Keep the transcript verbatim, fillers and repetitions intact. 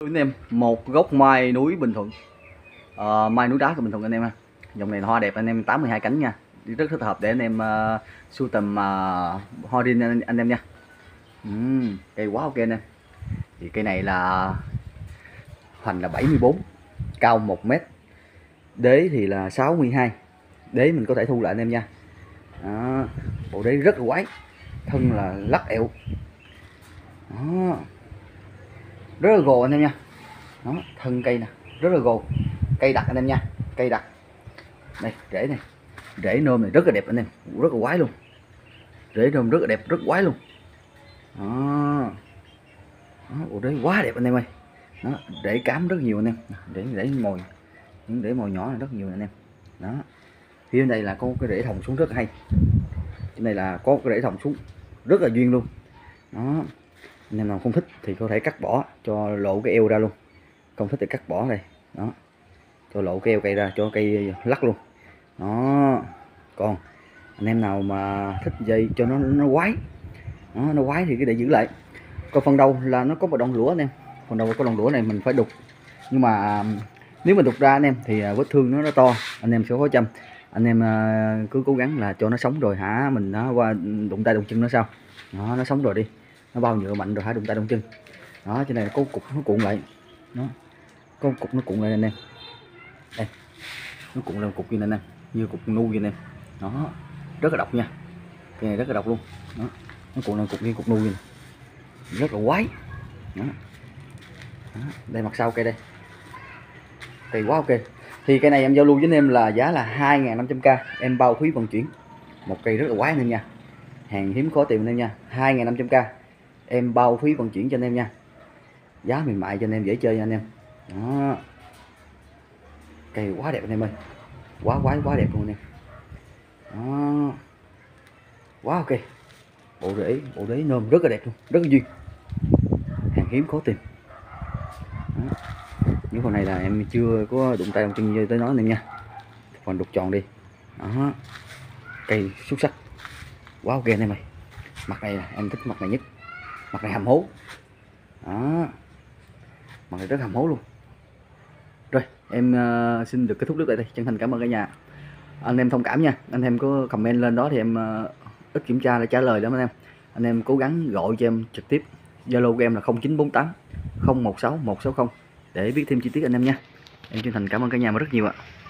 Anh em, một gốc mai núi Bình Thuận, uh, mai núi đá của Bình Thuận anh em ha. Dòng này hoa đẹp anh em, tám mươi hai cánh nha, rất thích hợp để anh em uh, sưu tầm uh, hoa riêng anh, anh em nha. uhm, Cây quá ok anh em. Thì cây này là hoành là bảy mươi bốn, cao một mét, đế thì là sáu mươi hai, đế mình có thể thu lại anh em nha. Đó, bộ đế rất là quái, thân là lắc ẹo. Đó, rất là gồ anh em nha. Đó, thân cây nè rất là gồ, cây đặc anh em nha, cây đặc. Đây rễ này, rễ nôm này rất là đẹp anh em, rất là quái luôn, rễ nôm rất là đẹp, rất quái luôn. Đó, đó bộ rễ quá đẹp anh em ơi. Đó, rễ cám rất nhiều anh em, rễ rễ mồi, những rễ mồi nhỏ này rất nhiều anh em. Đó, phía bên đây là có cái rễ thòng xuống rất là hay, trên này là có cái rễ thòng xuống rất là duyên luôn. Đó, anh em nào không thích thì có thể cắt bỏ cho lộ cái eo ra luôn, không thích thì cắt bỏ đây. Đó, cho lộ cái eo cây ra, cho cây lắc luôn. Đó, còn anh em nào mà thích dây cho nó nó quái, đó, nó quái thì cái để giữ lại. Còn phần đầu là nó có một đoạn lũa anh em, phần đầu có đoạn lũa này mình phải đục, nhưng mà nếu mà đục ra anh em thì vết thương nó nó to, anh em sẽ khó chăm. Anh em cứ cố gắng là cho nó sống rồi hả mình nó qua đụng tay đụng chân nó sao. Đó, nó sống rồi đi, nó bao nhựa mạnh rồi hả đụng tay đụng chân. Đó, trên này có cục nó cuộn lại, nó có cục nó cuộn lại anh em, đây nó cuộn lên cục như này nè, như cục nu như này. Đó, rất là độc nha, cái này rất là độc luôn. Đó, nó cuộn lên cục như cục nu như này, rất là quái. Đó. Đó, đây mặt sau cây đây, cây quá ok. Thì cây này em giao lưu với anh em là giá là hai nghìn năm trăm k, em bao phí vận chuyển. Một cây rất là quái anh em nha, hàng hiếm khó tìm anh em nha. Hai nghìn năm trăm k em bao phí vận chuyển cho anh em nha, giá mềm mại cho anh em dễ chơi nha anh em. Đó, cây quá đẹp anh em ơi, quá quái quá đẹp luôn anh em. Đó, quá ok, bộ rễ bộ rễ nôm rất là đẹp luôn, rất là duyên, hàng hiếm khó tìm. Đó, những con này là em chưa có đụng tay đụng chân tới nó anh em nha, còn đục tròn đi. Đó, cây xuất sắc, quá ok anh em ơi. Mặt này là em thích mặt này nhất, mặt này hầm hố. Đó, mặt này rất hầm hố luôn. Rồi em uh, xin được kết thúc clip tại đây, chân thành cảm ơn cả nhà. Anh em thông cảm nha, anh em có comment lên đó thì em uh, ít kiểm tra để trả lời đó anh em. Anh em cố gắng gọi cho em trực tiếp, Zalo của em là không chín bốn tám không một sáu một sáu không để biết thêm chi tiết anh em nha. Em chân thành cảm ơn cả nhà rất nhiều ạ.